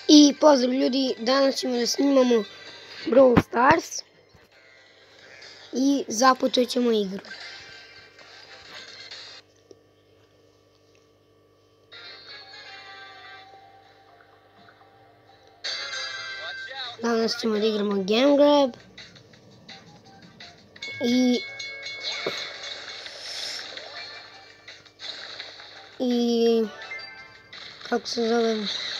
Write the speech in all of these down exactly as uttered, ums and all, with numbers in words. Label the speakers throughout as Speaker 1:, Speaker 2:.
Speaker 1: I pozdrav ljudi, danas ćemo da snimamo Brawl Stars i započet ćemo igru. Danas ćemo da igramo Game Grab i i kako se zove,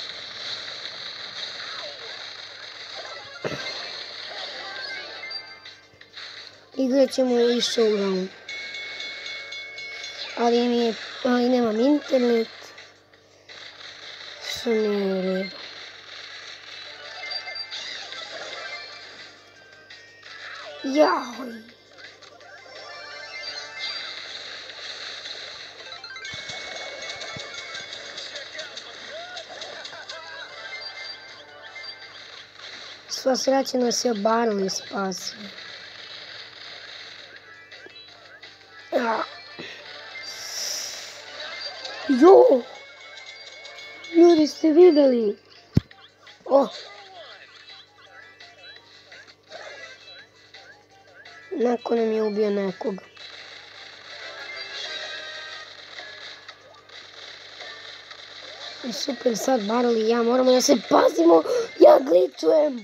Speaker 1: igrat ćemo i showdown, ali, mi je, ali nemam internet, što nije u redu. Jaj. Sva sreća nas je Brawl spasio. Ja. Jo! Ljudi, ste vidjeli? O! Neko nam je ubio nekoga. I super, sad Brawl i ja moramo da se pazimo. Ja gličujem.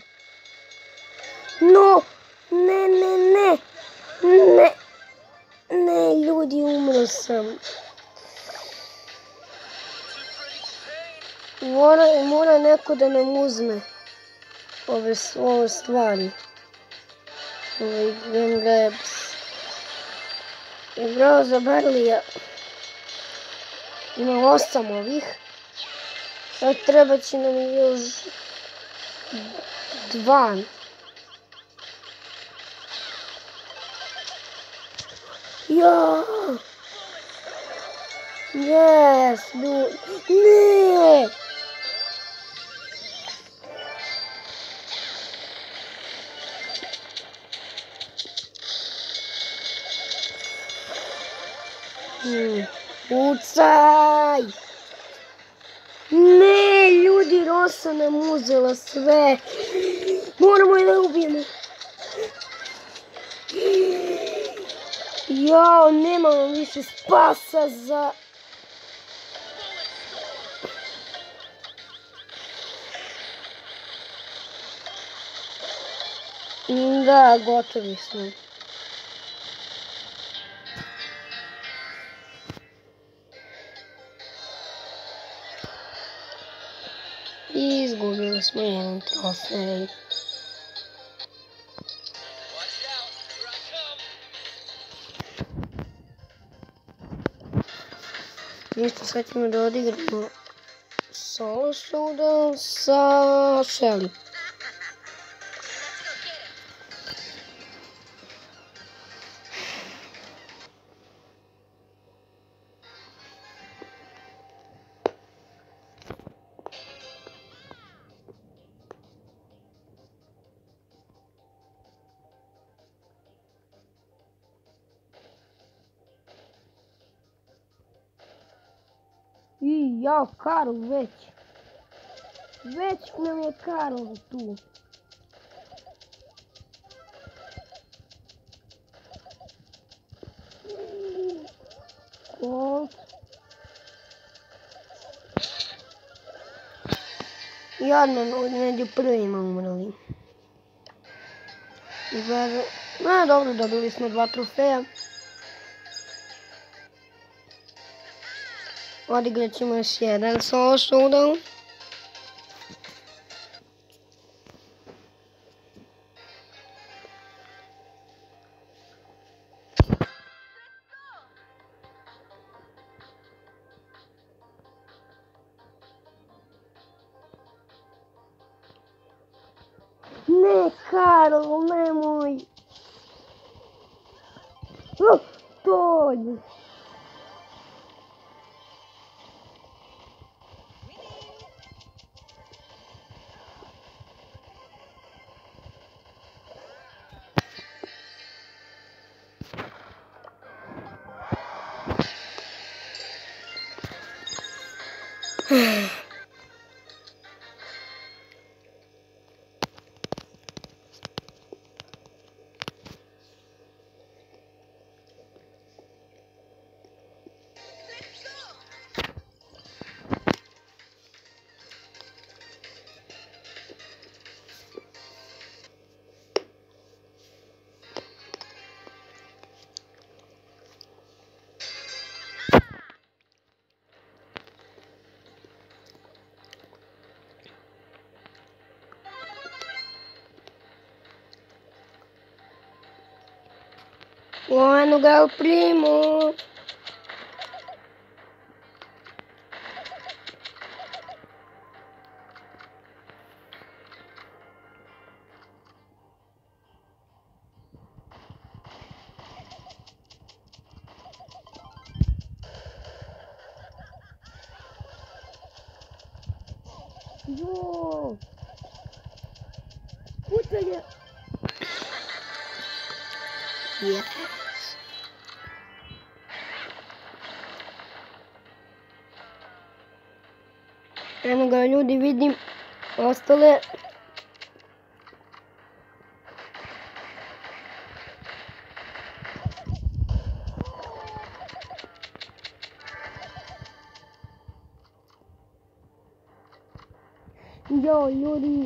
Speaker 1: No, ne, ne, ne. Ne. Ne, ljudi, umro sam. Mora, mora neko da nam uzme ove, ove stvari. Ove Game Grabs. I bravo za Barlija. Ima osam ovih. Sad treba će nam još dva. Ja! Yes, ljudi. Ne! Hmm. Ucaj! Ne, ljudi, Rosa nam uzela sve. Moramo je da ubijemo. Jao, nemamo više spasa za... Da, gotovi smo. I izgubili smo jedan trofej. Ništa, sad ćemo da odigramo solo showdown sa Shelly. I jao, Karl već. Već nam je Karl tu. Colt. Jadno, među prvima umrli. Ver... No, dobro, dobili smo dva trofeja. Odigrat ćemo još jedan solo showdown. Ne, Karl, nemoj. Oh, Tolj. Eno ga je u primu. Jo! Pucanje! Yes! Eno ga ljudi, vidim ostale. Jo, ljudi.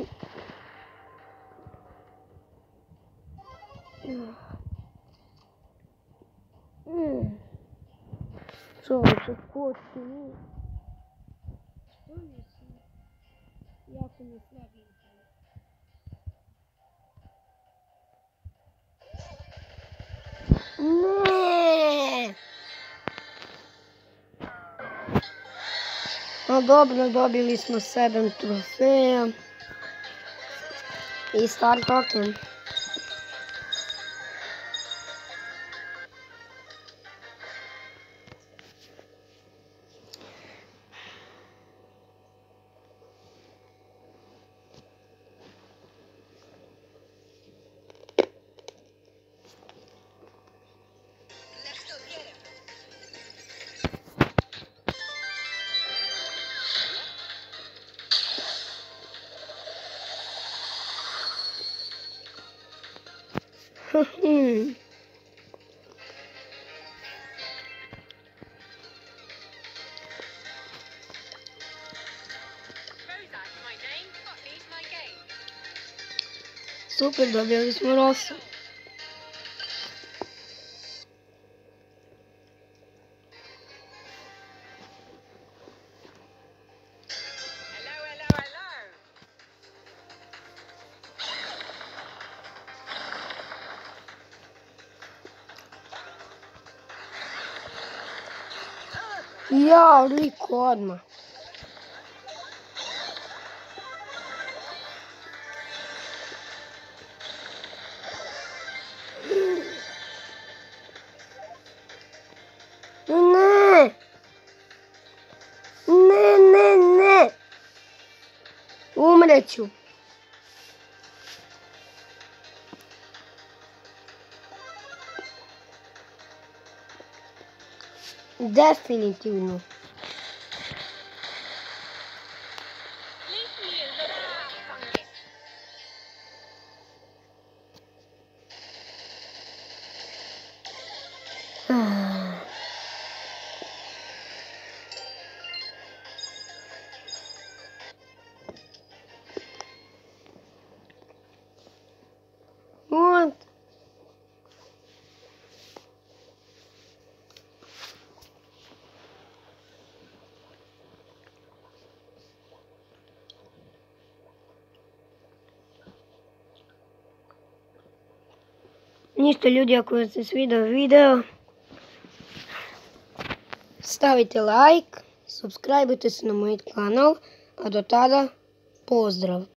Speaker 1: Čovječe, ko ti je? Što mi se? Jako mi slabi internet. Ne! No dobro, dobili smo sedam trofeja. I star token. Hmm. Super, dobili smo rosu. Ja, liko odmah. Ne! Ne, ne, ne! Umreću. Definitivno. What? Ništa ljudi, ako vam se svidio video, stavite like, subscribeujte se na moj kanal, a do tada pozdrav!